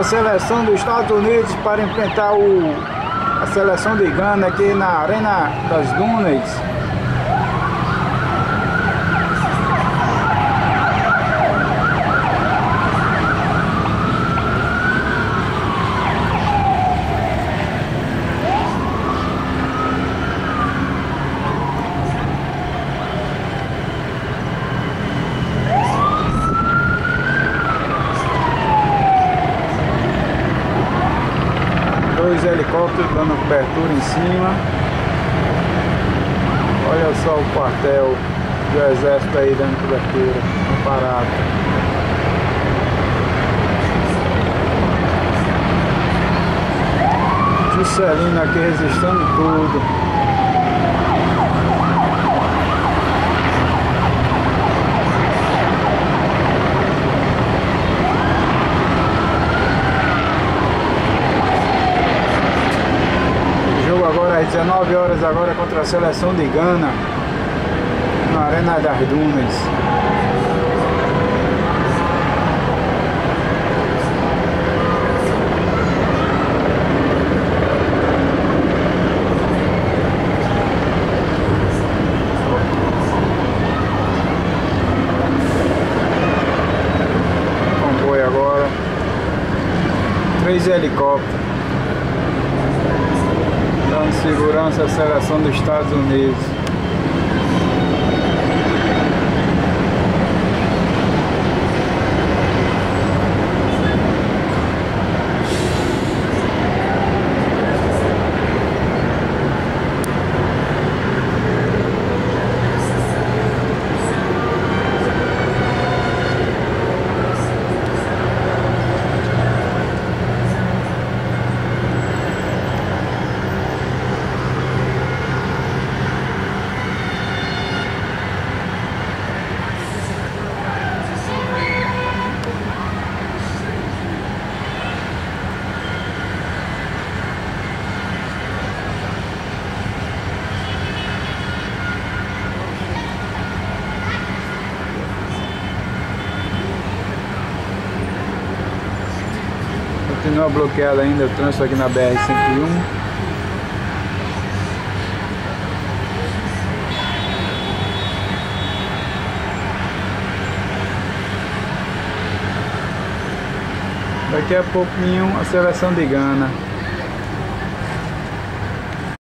seleção dos Estados Unidos para enfrentar a seleção de Gana aqui na Arena das Dunas. Dois helicópteros dando cobertura em cima. Olha só o quartel do exército aí dando cobertura, parado. Juscelino aqui resistindo tudo. Agora às 19 horas agora contra a seleção de Gana na Arena das Dunas. Comboio agora, 3 helicópteros dando segurança à seleção dos Estados Unidos. Continua bloqueado ainda o trânsito aqui na BR-101. Daqui a pouquinho a seleção de Gana.